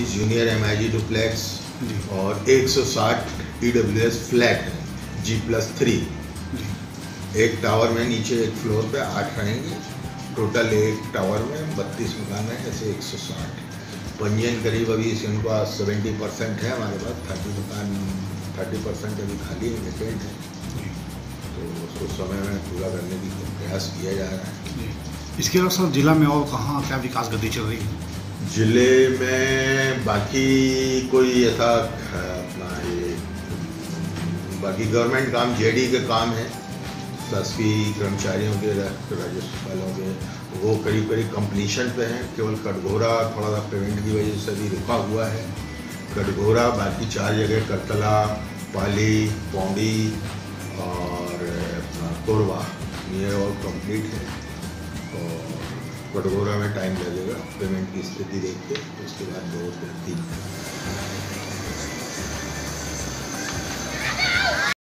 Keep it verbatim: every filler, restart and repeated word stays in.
उन्नीस junior M I G duplex और एक सौ साठ ई डब्ल्यू एस फ्लैट है जी प्लस थ्री। एक टावर में नीचे एक फ्लोर पे आठ रहेंगे, टोटल एक टावर में बत्तीस मकान है, ऐसे एक सौ साठ। पंजीयन करीब अभी इनका सेवेंटी परसेंट है हमारे पास, थर्टी मकान थर्टी परसेंट अभी खाली वेकेंट है, तो उसको समय में पूरा करने की प्रयास किया जा रहा है। इसके अलावा सर जिला में और कहाँ क्या विकास गति चल रही है? जिले में बाकी कोई ऐसा अपना ये बाकी गवर्नमेंट काम जेडी के काम है, शासकीय कर्मचारियों के राजस्व वालों के, वो करीब करीब कंप्लीशन पे हैं। केवल कटघोरा थोड़ा सा पेमेंट की वजह से भी रुका हुआ है। कटघोरा बाकी चार जगह करतला, पाली, पौंडी और कोरबा ये और कंप्लीट है। और कटघोरा में टाइम लगेगा पेमेंट की स्थिति देख के, उसके बाद दो तीन